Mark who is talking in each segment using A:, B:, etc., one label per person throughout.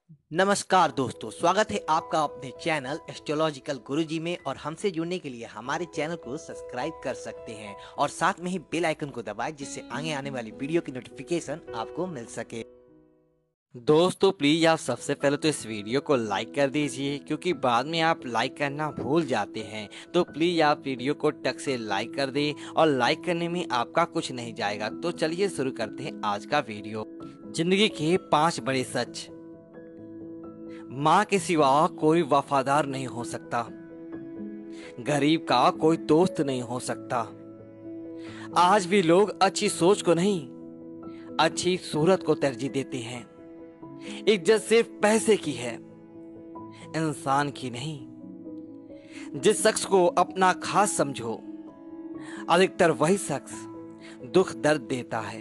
A: नमस्कार दोस्तों, स्वागत है आपका अपने चैनल एस्ट्रोलॉजिकल गुरुजी में। और हमसे जुड़ने के लिए हमारे चैनल को सब्सक्राइब कर सकते हैं और साथ में ही बेल आइकन को दबाएं, जिससे आगे आने वाली वीडियो की नोटिफिकेशन आपको मिल सके।
B: दोस्तों प्लीज आप सबसे पहले तो इस वीडियो को लाइक कर दीजिए, क्योंकि बाद में आप लाइक करना भूल जाते हैं। तो प्लीज आप वीडियो को टक से लाइक कर दें, और लाइक करने में आपका कुछ नहीं जाएगा। तो चलिए शुरू करते हैं आज का वीडियो। जिंदगी के 5 बड़े सच। माँ के सिवा कोई वफादार नहीं हो सकता। गरीब का कोई दोस्त नहीं हो सकता। आज भी लोग अच्छी सोच को नहीं, अच्छी सूरत को तरजीह देते हैं। इज्जत सिर्फ पैसे की है, इंसान की नहीं। जिस शख्स को अपना खास समझो, अधिकतर वही शख्स दुख दर्द देता है।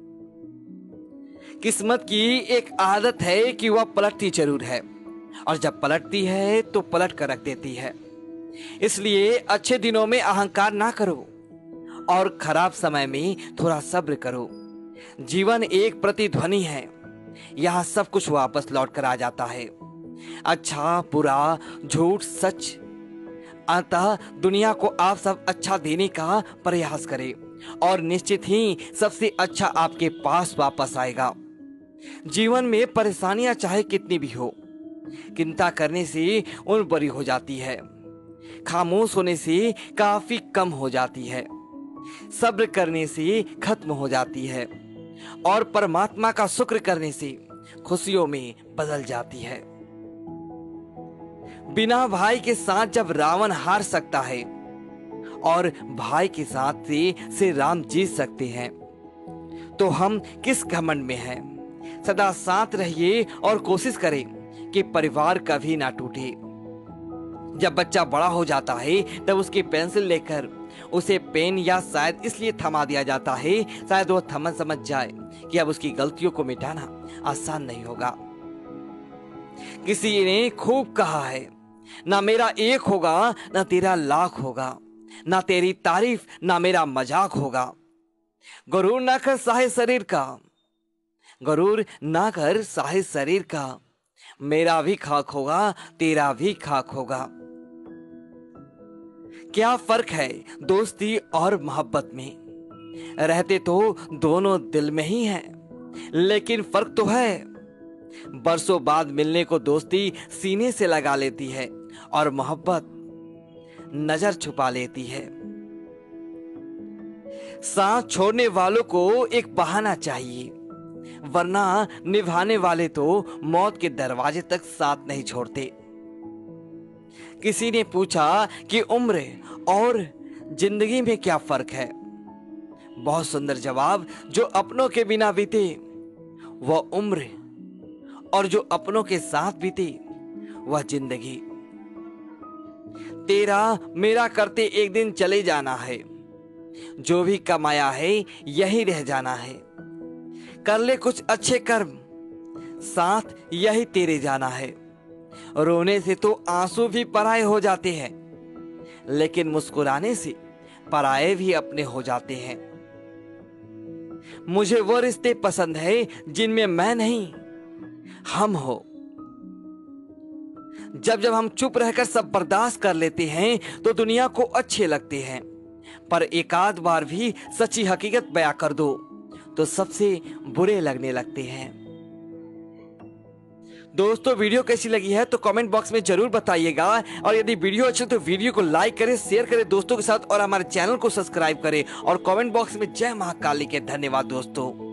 B: किस्मत की एक आदत है कि वह पलटती जरूर है, और जब पलटती है तो पलट कर रख देती है। इसलिए अच्छे दिनों में अहंकार ना करो, और खराब समय में थोड़ा सब्र करो। जीवन एक प्रतिध्वनि है, यहाँ सब कुछ वापस लौट कर आ जाता है। अच्छा बुरा, झूठ सच, अतः दुनिया को आप सब अच्छा देने का प्रयास करें, और निश्चित ही सबसे अच्छा आपके पास वापस आएगा। जीवन में परेशानियां चाहे कितनी भी हो, चिंता करने से उन बड़ी हो जाती है। खामोश होने से काफी कम हो जाती है। सब्र करने से खत्म हो जाती है, और परमात्मा का शुक्र करने से खुशियों में बदल जाती है। बिना भाई के साथ जब रावण हार सकता है, और भाई के साथ से राम जीत सकते हैं, तो हम किस घमंड में हैं। सदा साथ रहिए और कोशिश करें कि परिवार कभी ना टूटे। जब बच्चा बड़ा हो जाता है, तब उसकी पेंसिल लेकर उसे पेन या शायद इसलिए थमा दिया जाता है, शायद वह थमन समझ जाए कि अब उसकी गलतियों को मिटाना आसान नहीं होगा। किसी ने खूब कहा है, ना मेरा एक होगा ना तेरा लाख होगा, ना तेरी तारीफ ना मेरा मजाक होगा। गरूर ना कर साहे शरीर का, गरूर ना कर साहे शरीर का। मेरा भी खाक होगा तेरा भी खाक होगा। क्या फर्क है दोस्ती और मोहब्बत में। रहते तो दोनों दिल में ही हैं, लेकिन फर्क तो है। बरसों बाद मिलने को दोस्ती सीने से लगा लेती है, और मोहब्बत नजर छुपा लेती है। सांस छोड़ने वालों को एक बहाना चाहिए, वरना निभाने वाले तो मौत के दरवाजे तक साथ नहीं छोड़ते। किसी ने पूछा कि उम्र और जिंदगी में क्या फर्क है। बहुत सुंदर जवाब, जो अपनों के बिना बीते वह उम्र, और जो अपनों के साथ बीते वह जिंदगी। तेरा मेरा करते एक दिन चले जाना है, जो भी कमाया है यही रह जाना है। कर ले कुछ अच्छे कर्म, साथ यही तेरे जाना है। रोने से तो आंसू भी पराये हो जाते हैं, लेकिन मुस्कुराने से पराये भी अपने हो जाते हैं। मुझे वो रिश्ते पसंद है जिनमें मैं नहीं, हम हो। जब जब हम चुप रहकर सब बर्दाश्त कर लेते हैं, तो दुनिया को अच्छे लगते हैं। पर एकाध बार भी सच्ची हकीकत बयां कर दो, तो सबसे बुरे लगने लगते हैं। दोस्तों वीडियो कैसी लगी है तो कमेंट बॉक्स में जरूर बताइएगा, और यदि वीडियो अच्छी तो वीडियो को लाइक करें, शेयर करें दोस्तों के साथ, और हमारे चैनल को सब्सक्राइब करें, और कमेंट बॉक्स में जय महाकाली के धन्यवाद दोस्तों।